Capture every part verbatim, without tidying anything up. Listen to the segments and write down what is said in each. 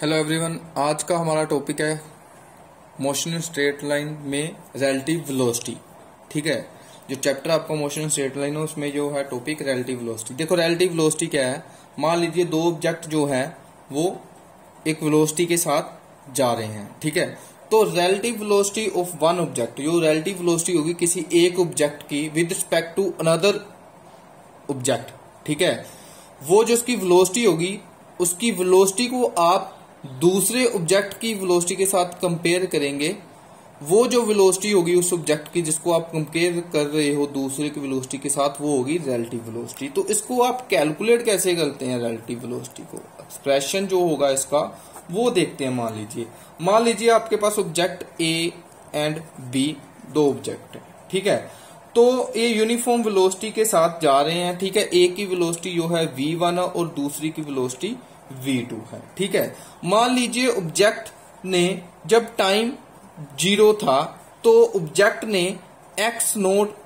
Hello everyone, आज का हमारा टॉपिक है मोशन इन स्ट्रेट लाइन में रिलेटिव वेलोसिटी। ठीक है, जो चैप्टर आपका मोशन इन स्ट्रेट लाइन है उसमें जो है टॉपिक रिलेटिव वेलोसिटी। देखो रिलेटिव वेलोसिटी क्या है। मान लीजिए दो ऑब्जेक्ट जो है वो एक वेलोसिटी के साथ जा रहे हैं। ठीक है, तो relative velocity of one object, जो रिलेटिव वेलोसिटी होगी किसी एक ऑब्जेक्ट की with respect to another object, ठीक है, वो जो उसकी वेलोसिटी होगी उसकी वेलोसिटी को आप दूसरे ऑब्जेक्ट की वेलोसिटी के साथ कंपेयर करेंगे। वो जो वेलोसिटी होगी उस ऑब्जेक्ट की जिसको आप कंपेयर कर रहे हो दूसरे की वेलोसिटी के साथ, वो होगी रिलेटिव वेलोसिटी। तो इसको आप कैलकुलेट कैसे करते हैं रिलेटिव वेलोसिटी को, एक्सप्रेशन जो होगा इसका वो देखते हैं। मान लीजिए मान लीजिए आपके पास ऑब्जेक्ट ए एंड बी, दो ऑब्जेक्ट है। ठीक है, तो ये यूनिफॉर्म वेलोसिटी के साथ जा रहे हैं। ठीक है, ए की वेलोसिटी जो है वी वन है और दूसरी की वेलोसिटी वी टू है। ठीक है, मान लीजिए ऑब्जेक्ट ने जब टाइम जीरो था तो ऑब्जेक्ट ने एक्स नोट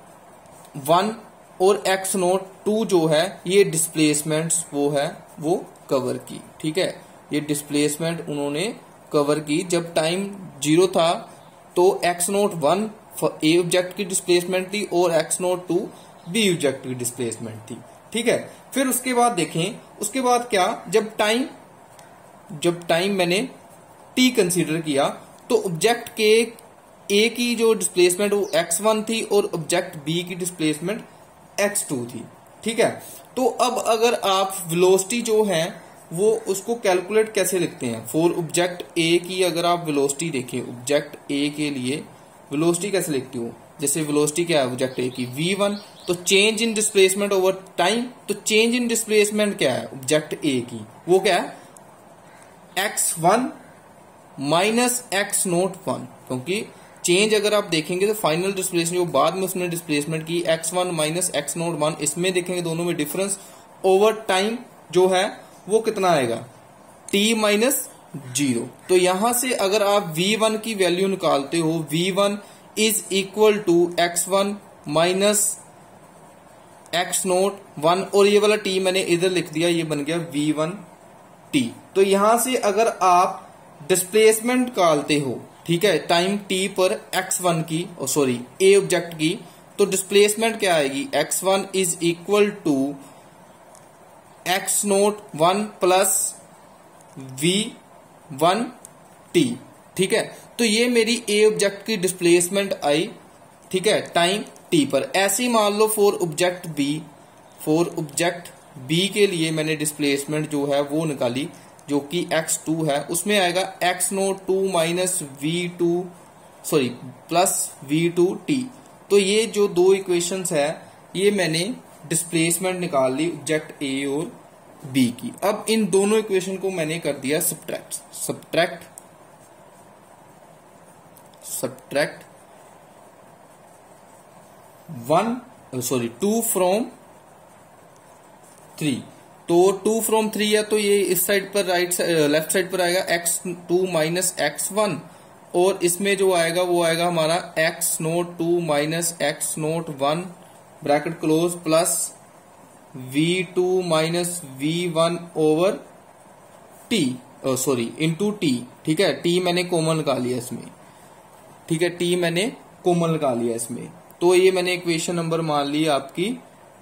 वन और एक्स नोट टू जो है ये डिस्प्लेसमेंट्स वो है वो कवर की। ठीक है, ये डिस्प्लेसमेंट उन्होंने कवर की। जब टाइम जीरो था तो X naught one A object की डिस्प्लेसमेंट थी और X naught two B object की डिस्प्लेसमेंट थी। ठीक है, फिर उसके बाद देखें, उसके बाद क्या, जब टाइम जब टाइम मैंने टी कंसीडर किया तो ऑब्जेक्ट के ए की जो डिस्प्लेसमेंट वो एक्स वन थी और ऑब्जेक्ट बी की डिस्प्लेसमेंट एक्स टू थी। ठीक है, तो अब अगर आप वेलोसिटी जो है वो उसको कैलकुलेट कैसे लिखते हैं फॉर ऑब्जेक्ट ए की, अगर आप वेलोसिटी देखें ऑब्जेक्ट ए के लिए वेलोसिटी कैसे लिखती हो, जैसे वेलोसिटी क्या है ऑब्जेक्ट ए की वी वन, तो change in displacement over time, तो चेंज इन डिस्प्लेसमेंट क्या है ऑब्जेक्ट ए की, वो क्या है X one minus x naught one, क्योंकि चेंज अगर आप देखेंगे तो फाइनल डिस्प्लेसमेंट जो बाद में उसने डिस्प्लेसमेंट की X one minus x naught one, इसमें देखेंगे दोनों में डिफरेंस ओवर टाइम जो है वो कितना आएगा टी माइनस जीरो। तो यहां से अगर आप वी वन की वैल्यू निकालते हो, V one is equal to X one minus x naught one, और ये वाला टी मैंने इधर लिख दिया, ये बन गया वी वन टी। तो यहां से अगर आप डिस्प्लेसमेंट निकालते हो, ठीक है, टाइम टी पर एक्स वन की, सॉरी ए ऑब्जेक्ट की, तो डिस्प्लेसमेंट क्या आएगी X one is equal to X naught one plus V one T. ठीक है, तो ये मेरी ए ऑब्जेक्ट की डिस्प्लेसमेंट आई, ठीक है, टाइम टी पर। ऐसे ही मान लो for object B, for object B के लिए मैंने डिस्प्लेसमेंट जो है वो निकाली जो कि एक्स टू है, उसमें आएगा x naught two minus v two sorry plus v two t. तो ये जो दो इक्वेशंस है ये मैंने डिस्प्लेसमेंट निकाल ली ऑब्जेक्ट ए और बी की। अब इन दोनों इक्वेशन को मैंने कर दिया subtract subtract subtract one sorry two from three, तो टू फ्रॉम थ्री है तो ये इस साइड पर राइट लेफ्ट साइड पर आएगा x two minus x one, और इसमें जो आएगा वो आएगा हमारा x naught two minus x naught one bracket close plus v two minus v one over t sorry into t. ठीक है, टी मैंने कॉमन निकाल लिया इसमें, ठीक है, टी मैंने कॉमन निकाल लिया इसमें। तो ये मैंने इक्वेशन नंबर मान ली आपकी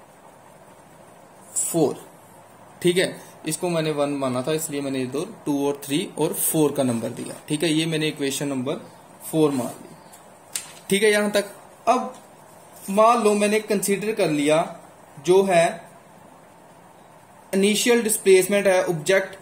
फोर। ठीक है, इसको मैंने वन माना था इसलिए मैंने इधर टू और थ्री और फोर का नंबर दिया। ठीक है, ये मैंने इक्वेशन नंबर फोर मान ली। ठीक है, यहां तक। अब मान लो मैंने कंसीडर कर लिया जो है इनिशियल डिस्प्लेसमेंट है ऑब्जेक्ट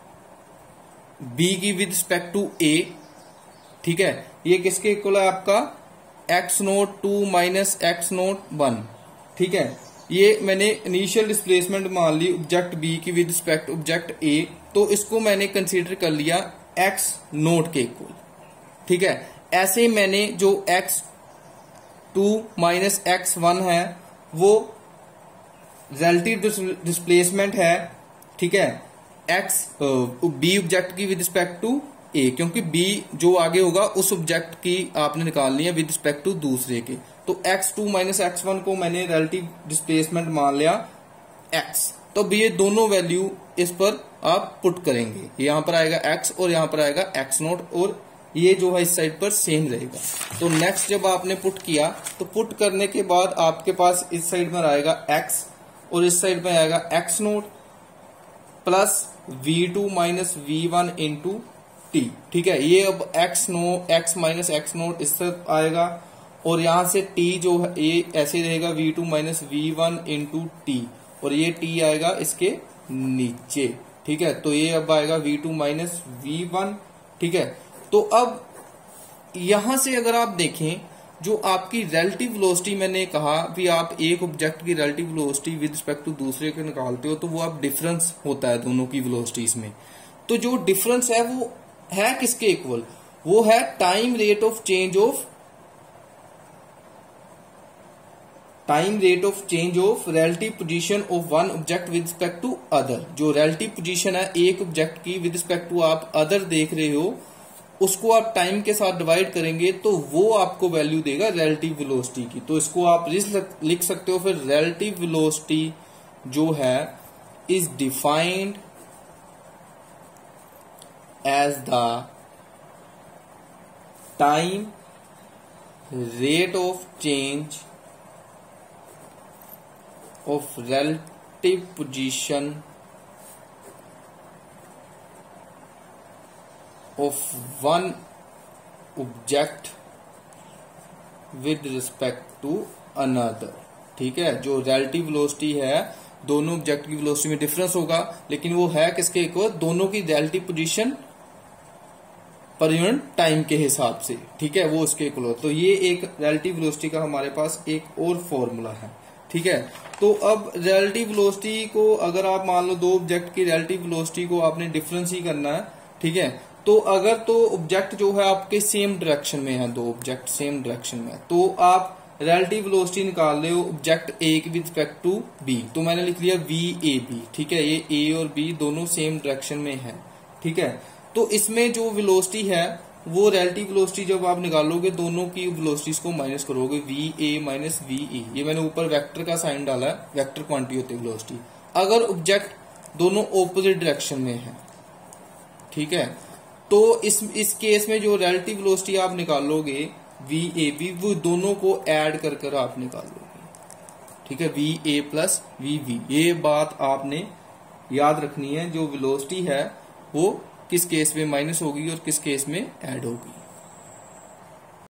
बी की विद रिस्पेक्ट टू ए। ठीक है, ये किसके इक्वल है आपका x naught two minus x naught one. ठीक है, ये मैंने इनिशियल डिस्प्लेसमेंट मान ली ऑब्जेक्ट बी की विद रिस्पेक्ट ऑब्जेक्ट ए, तो इसको मैंने कंसीडर कर लिया एक्स नोट के इक्वल। ठीक है, ऐसे मैंने जो x two minus x one है वो रिलेटिव डिस्प्लेसमेंट है। ठीक है, एक्स बी ऑब्जेक्ट की विद रिस्पेक्ट टू ए, क्योंकि बी जो आगे होगा उस ऑब्जेक्ट की आपने निकालनी है विद रिस्पेक्ट टू दूसरे के। तो x two minus x one को मैंने रिलेटिव डिस्प्लेसमेंट मान लिया एक्स। तो अब ये दोनों वैल्यू इस पर आप पुट करेंगे, यहाँ पर आएगा x और यहाँ पर आएगा x नोट, और ये जो है इस साइड पर सेम रहेगा। तो नेक्स्ट जब आपने पुट किया तो पुट करने के बाद आपके पास इस साइड में आएगा x और इस साइड में आएगा x naught plus v two minus v one into t. ठीक है, ये अब x naught x minus x naught इस तरफ आएगा और यहां से t जो है ये ऐसे रहेगा v two minus v one into t, और ये t आएगा इसके नीचे। ठीक है, तो ये अब आएगा v two minus v one. ठीक है, तो अब यहां से अगर आप देखें जो आपकी रिलेटिव वेलोसिटी, मैंने कहा भी आप एक ऑब्जेक्ट की relative velocity with respect to दूसरे के निकालते हो तो वो आप डिफरेंस होता है दोनों की वेलोसिटीज में। तो जो डिफरेंस है वो है किसके इक्वल, वो है time rate of change of time rate of change of relative position of one object with respect to other. जो रिलेटिव पोजीशन है एक ऑब्जेक्ट की विद रिस्पेक्ट टू आप अदर देख रहे हो, उसको आप टाइम के साथ डिवाइड करेंगे तो वो आपको वैल्यू देगा रिलेटिव वेलोसिटी की। तो इसको आप लिख सकते हो फिर रिलेटिव वेलोसिटी जो है is defined as the time rate of change of relative position of one object with respect to another। ठीक है, जो रिलेटिव वेलोसिटी है दोनों ऑब्जेक्ट की वेलोसिटी में डिफरेंस होगा, लेकिन वो है किसके इक्वल, दोनों की रिलेटिव पोजीशन पर यूनिट टाइम के हिसाब से। ठीक है, वो उसके इक्वल। तो ये एक रिलेटिव वेलोसिटी का हमारे पास एक और फॉर्मूला है। ठीक है, तो अब रिलेटिव वेलोसिटी को अगर आप मान लो दो ऑब्जेक्ट की रिलेटिव वेलोसिटी को आपने डिफरेंस ही करना है। ठीक है, तो अगर तो ऑब्जेक्ट जो है आपके सेम डायरेक्शन में है, दो ऑब्जेक्ट सेम डायरेक्शन में है, तो आप रिलेटिव वेलोसिटी निकाल रहे हो object A with respect to B. तो मैंने लिख लिया वी ए बी। ठीक है, ये ए और बी दोनों सेम डायरेक्शन में है। ठीक है, तो इसमें जो वेलोसिटी है वो रिलेटिव वेलोसिटी जब आप निकालोगे दोनों की वेलोसिटीज को माइनस करोगे, v A minus v E. ये मैंने ऊपर वेक्टर का साइन डाला है, वेक्टर क्वांटिटी होती है वेलोसिटी अगर ऑब्जेक्ट दोनों ऑपोजिट डायरेक्शन में है। ठीक है, तो इस इस केस में जो रिलेटिव वेलोसिटी आप निकालोगे वी ए बी, वो दोनों को ऐड कर कर आप निकालोगे। ठीक है, v A plus v v. ये बात आपने याद रखनी है, जो वेलोसिटी है वो किस केस में माइनस होगी और किस केस में ऐड होगी।